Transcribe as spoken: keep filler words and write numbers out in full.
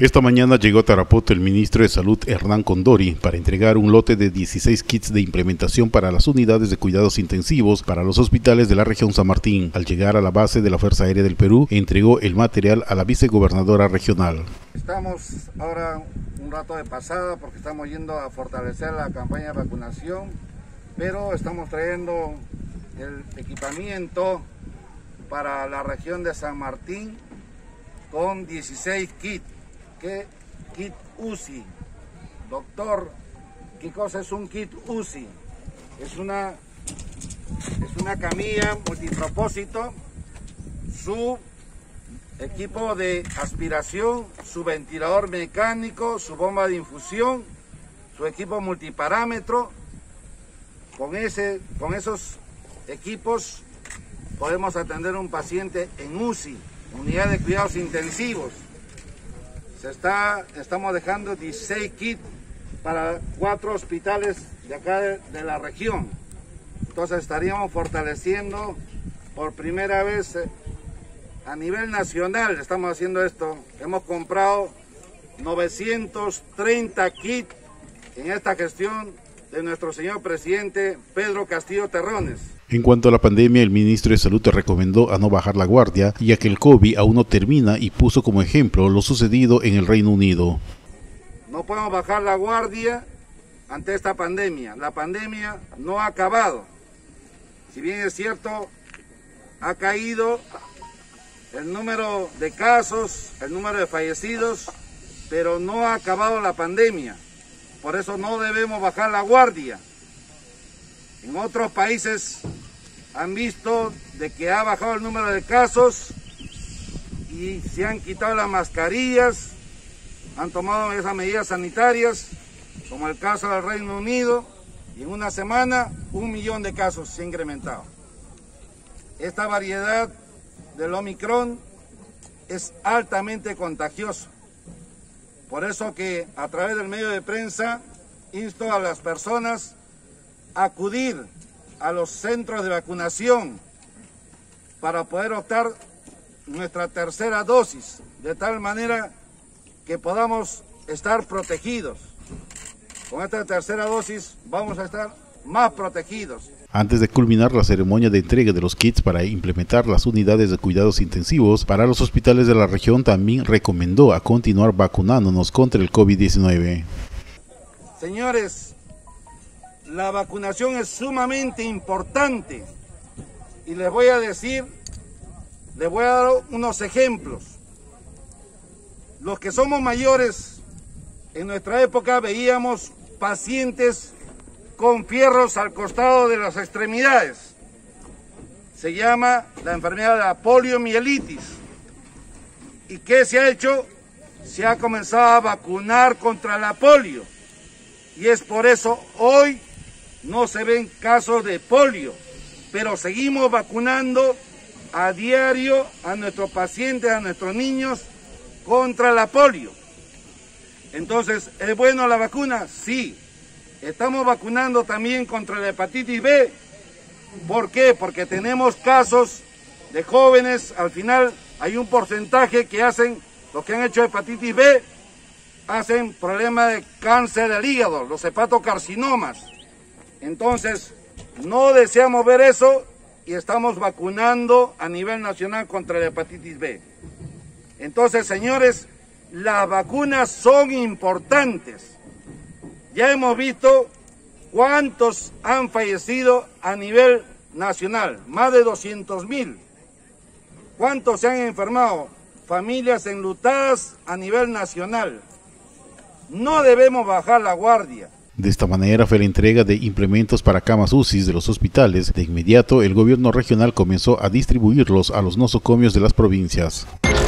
Esta mañana llegó a Tarapoto el ministro de Salud Hernán Condori para entregar un lote de dieciséis kits de implementación para las unidades de cuidados intensivos para los hospitales de la región San Martín. Al llegar a la base de la Fuerza Aérea del Perú, entregó el material a la vicegobernadora regional. Estamos ahora un rato de pasada porque estamos yendo a fortalecer la campaña de vacunación, pero estamos trayendo el equipamiento para la región de San Martín con dieciséis kits. ¿Qué kit U C I? Doctor, ¿qué cosa es un kit U C I? Es una, es una camilla multipropósito, su equipo de aspiración, su ventilador mecánico, su bomba de infusión, su equipo multiparámetro. Con, ese, con esos equipos podemos atender a un paciente en U C I, unidad de cuidados intensivos. Se está, estamos dejando dieciséis kits para cuatro hospitales de acá de, de la región. Entonces estaríamos fortaleciendo por primera vez eh, a nivel nacional, estamos haciendo esto. Hemos comprado novecientos treinta kits en esta gestión de nuestro señor presidente Pedro Castillo Terrones. En cuanto a la pandemia, el ministro de Salud recomendó a no bajar la guardia, ya que el COVID aún no termina, y puso como ejemplo lo sucedido en el Reino Unido. No podemos bajar la guardia ante esta pandemia. La pandemia no ha acabado. Si bien es cierto, ha caído el número de casos, el número de fallecidos, pero no ha acabado la pandemia. Por eso no debemos bajar la guardia. En otros países han visto de que ha bajado el número de casos y se han quitado las mascarillas, han tomado esas medidas sanitarias, como el caso del Reino Unido, y en una semana un millón de casos se ha incrementado. Esta variedad del Omicron es altamente contagiosa. Por eso que a través del medio de prensa insto a las personas a acudir a los centros de vacunación para poder optar nuestra tercera dosis, de tal manera que podamos estar protegidos. Con esta tercera dosis vamos a estar más protegidos. Antes de culminar la ceremonia de entrega de los kits para implementar las unidades de cuidados intensivos para los hospitales de la región, también recomendó a continuar vacunándonos contra el COVID diecinueve. Señores, la vacunación es sumamente importante y les voy a decir, les voy a dar unos ejemplos. Los que somos mayores, en nuestra época veíamos pacientes con fierros al costado de las extremidades. Se llama la enfermedad de la poliomielitis. ¿Y qué se ha hecho? Se ha comenzado a vacunar contra la polio. Y es por eso hoy no se ven casos de polio, pero seguimos vacunando a diario a nuestros pacientes, a nuestros niños contra la polio. Entonces, ¿es bueno la vacuna? Sí. Estamos vacunando también contra la hepatitis B. ¿Por qué? Porque tenemos casos de jóvenes, al final hay un porcentaje que hacen, los que han hecho hepatitis B, hacen problemas de cáncer del hígado, los hepatocarcinomas. Entonces, no deseamos ver eso y estamos vacunando a nivel nacional contra la hepatitis B. Entonces, señores, las vacunas son importantes. Ya hemos visto cuántos han fallecido a nivel nacional, más de doscientos mil. ¿Cuántos se han enfermado? Familias enlutadas a nivel nacional. No debemos bajar la guardia. De esta manera fue la entrega de implementos para camas U C I de los hospitales. De inmediato, el gobierno regional comenzó a distribuirlos a los nosocomios de las provincias.